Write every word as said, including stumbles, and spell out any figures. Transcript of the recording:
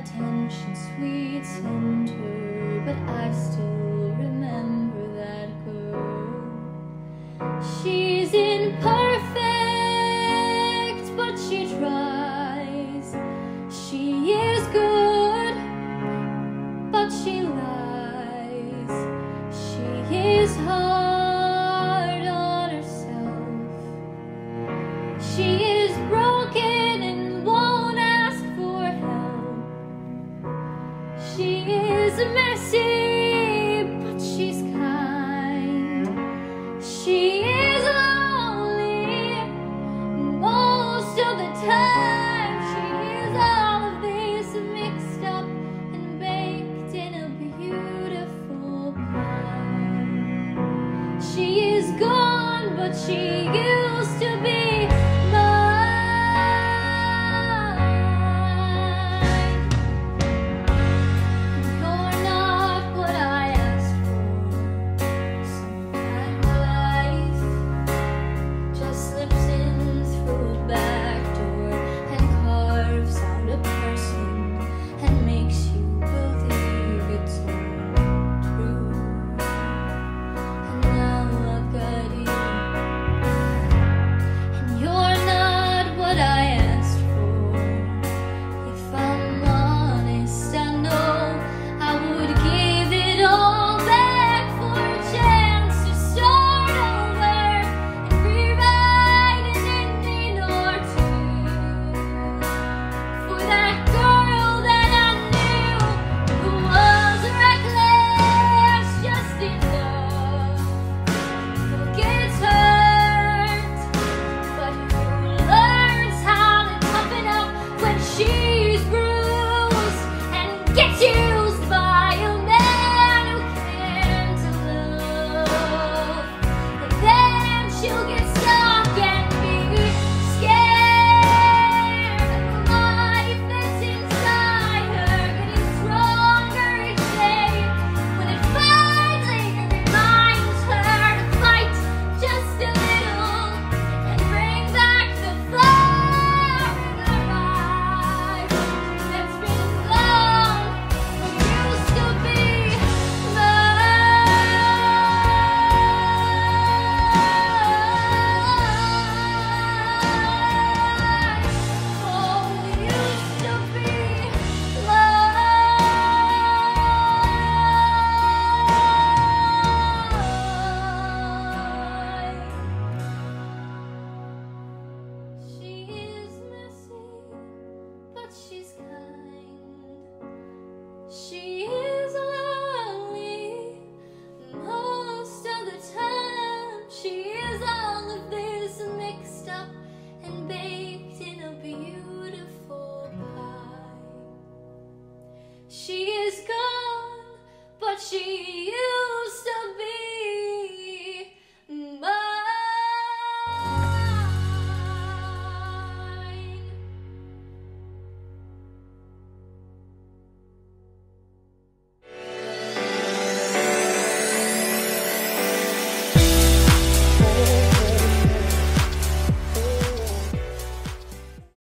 attention, sweet center, but I still remember that girl. She's imperfect, but she tries. She is good, but she lies. She is hard on herself. She is broken and won't ask for help. She is messy, but she's kind. She is lonely most of the time. She is all of this mixed up and baked in a beautiful pie. She is gone, but she used to be She is lonely most of the time. She is all of this mixed up and baked in a beautiful pie. She is gone, but she